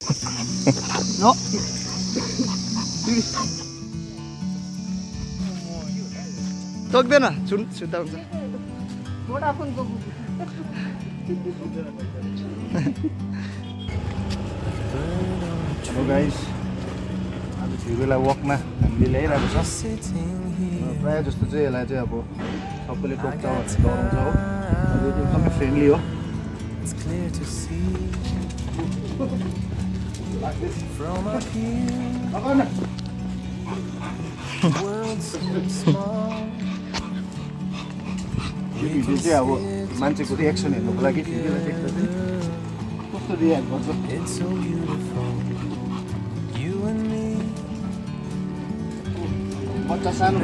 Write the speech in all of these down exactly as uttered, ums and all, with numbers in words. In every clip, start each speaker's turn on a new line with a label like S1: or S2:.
S1: No. Togदैन छुन छुट्टा हुन्छ
S2: भोडाफोनको
S1: Hello guys, आज बेला वकमा हामीले ल्याइरहेको छ प्रायः जस्तो चाहिँ यसलाई चाहिँ अब सबैले टोक्छ डराउँछ हो यो एकदमै फ्रेन्डली हो यो भिडियो चाहिँ अब मान्छेको रिएक्सन हेर्नुको लागि टिभीलाई देख्दा चाहिँ कस्तो रिएक्ट गर्छ बच्चा सानो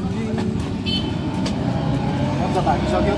S1: बच्चा भागिसक्यो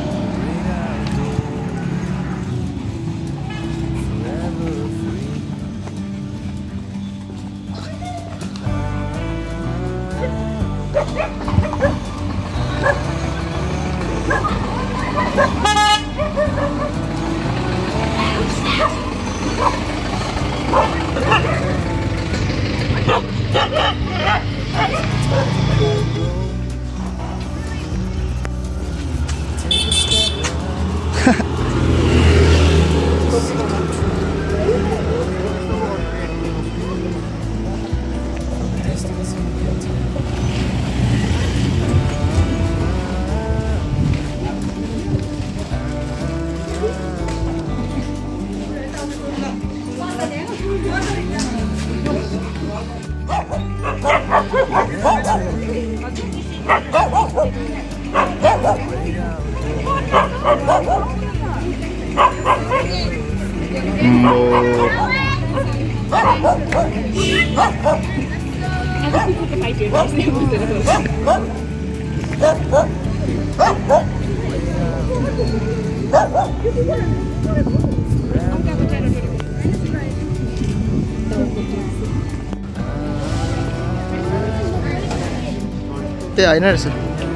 S1: त्यही होइन रहेछ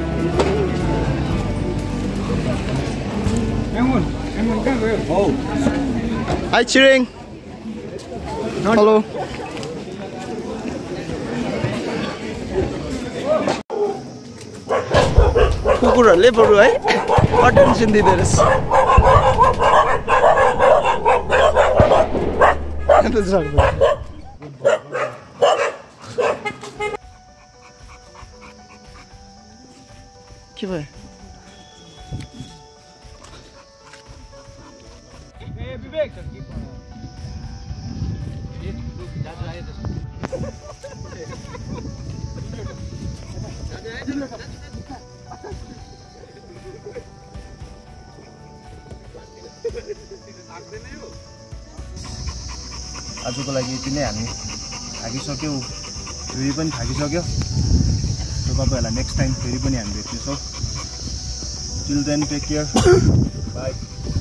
S1: Hi Chiring. Hello. कुकुरहरूले बरु है अटेन्सन दिँदो रहेछ के भयो आजको लागि यति नै हामी थाकिसक्यौँ फेरि पनि थाकिसक्यो सो तपाईँहरूलाई नेक्स्ट टाइम फेरि पनि हामी भेट्नेछौँ till then take care by